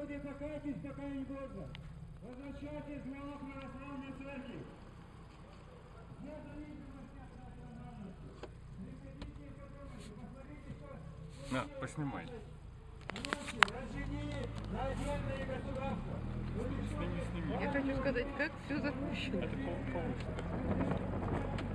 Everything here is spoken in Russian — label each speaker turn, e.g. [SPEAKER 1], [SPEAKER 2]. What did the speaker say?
[SPEAKER 1] Люди, покайтесь, пока не поздно. Возвращайтесь в лав православной церкви. Вне зависимости от национальности. Приходите и подумайте, посмотрите, что...
[SPEAKER 2] На, поснимай.
[SPEAKER 1] Разделили на отдельные государства.
[SPEAKER 2] Сними.
[SPEAKER 3] Я хочу сказать, как все запущено.
[SPEAKER 2] Это повыше.